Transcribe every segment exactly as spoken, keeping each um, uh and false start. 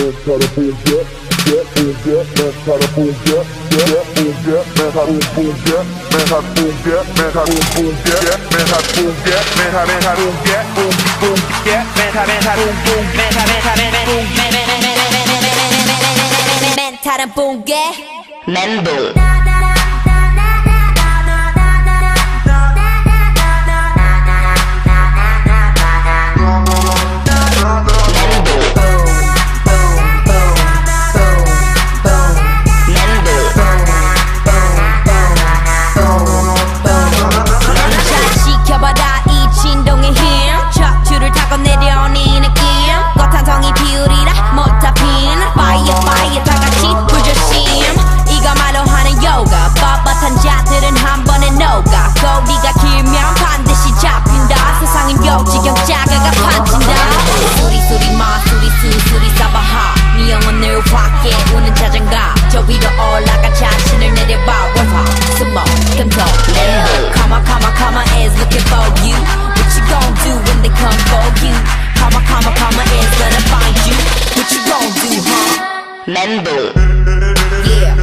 멘탈은 붕괴 멘붕 지경자가가 판친다 수리수리 마수리 수수리 사바하 네 영혼을 확게 우는 자장가 저 위로 올라가 자신을 내려봐 월화 스모 금토 램보 Come on come on come on is looking for you What you gon' do when they come for you Come on come on come on is gonna find you What you gon' do huh 멘붕 Yeah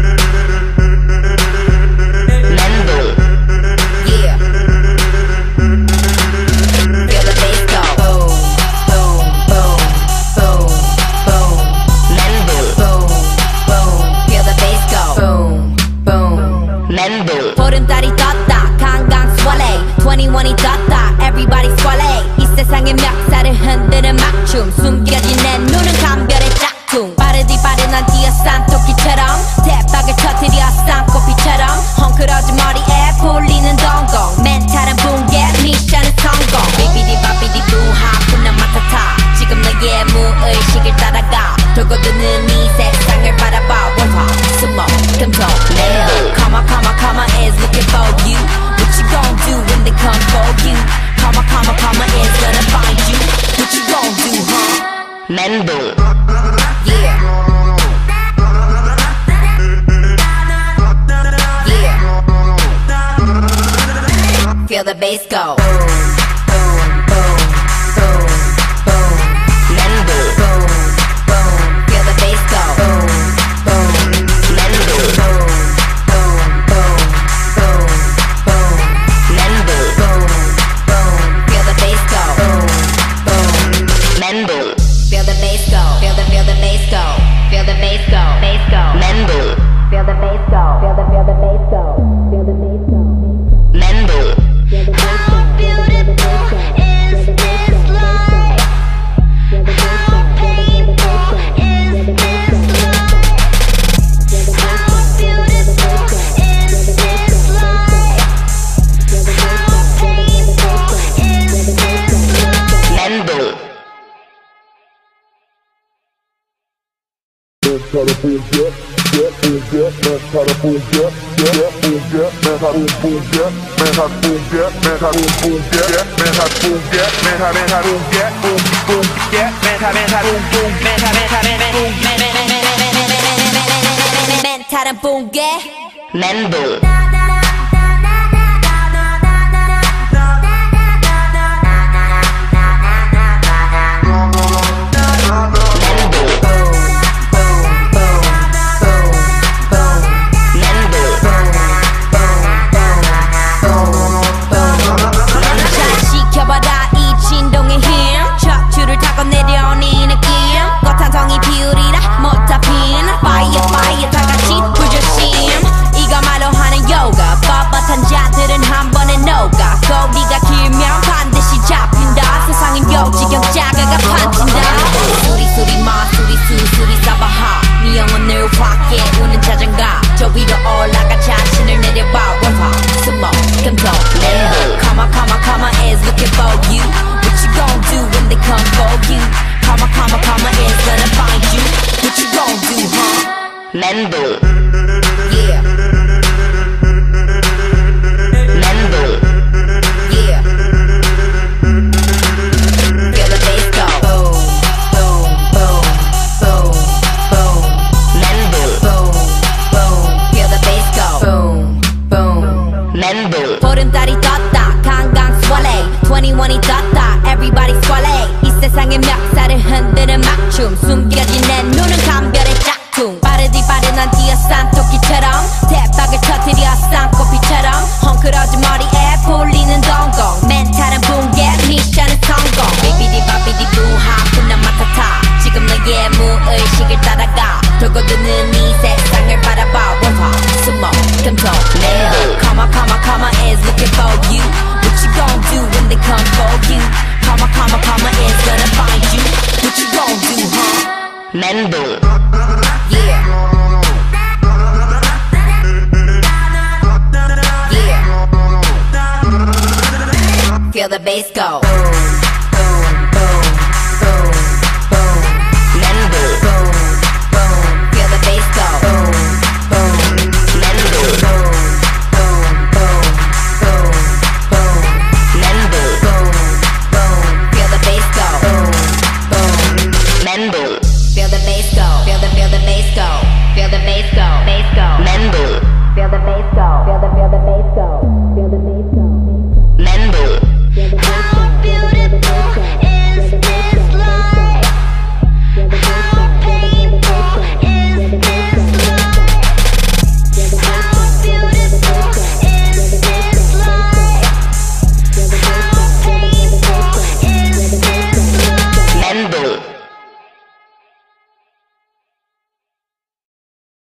보름달이 떴다 강강 swallow 이십일이 떴다 everybody swallow 이 세상의 멱살을 흔드는 막춤 숨겨진 내 눈은 감별의 짝퉁 빠르디 빠르난 뛰어싼 토끼처럼 대박을 터뜨려 쌍꺼비처럼 헝클어진 머리에 풀리는 동공 멘탈은 붕괴 미션은 성공 비비디 바비디 부하푸는 마타타 지금 너의 무의식을 따라가 돌고 도는 이 세상을 바라봐 월화 스모 금토 램보 Come on come on come on is looking for you What you gon' do when they come for you Come on come on come on is gonna find you What you gon' do huh 멘붕 Yeah Yeah Feel the bass go 멘탈은 붕괴 멘붕 지경자가가 판친다 수리수리 마수리 수수리 사바하 네 영혼을 확게 우는 자장가 저 위로 올라가 자신을 내려봐 월화 스모 금토 램보 Come on come on come on is looking for you What you gon' do when they come for you Come on come on come on is gonna find you What you gon' do huh 멘붕 Yeah 보름달이 떴다 강강 swallow 이십일이 떴다 everybody swallow 이 세상의 멱살을 흔드는 막춤 숨겨 숨겨진 내 눈은 감별의 짝퉁 빠르디 빠르난 뛰어싼 토끼처럼 대박을 터뜨려 쌍꺼비처럼 헝클어진 머리에 풀리는 동공 멘탈은 붕괴 미션은 성공 비비디 바비디 부하 분한 맡아타 지금 너의 무의식을 따라가 돌고 도는 이 세상을 바라봐 원화 스모 금통 내 Come on come on come on is looking for you What you gon' do when they come for you Come on come on come on is gonna find you What you gon' do huh 멘붕 Yeah Yeah Feel the bass go Feel the bass go, feel the feel the bass go, feel the bass go, bass go, Menbu. Feel the bass go, feel the feel the bass go.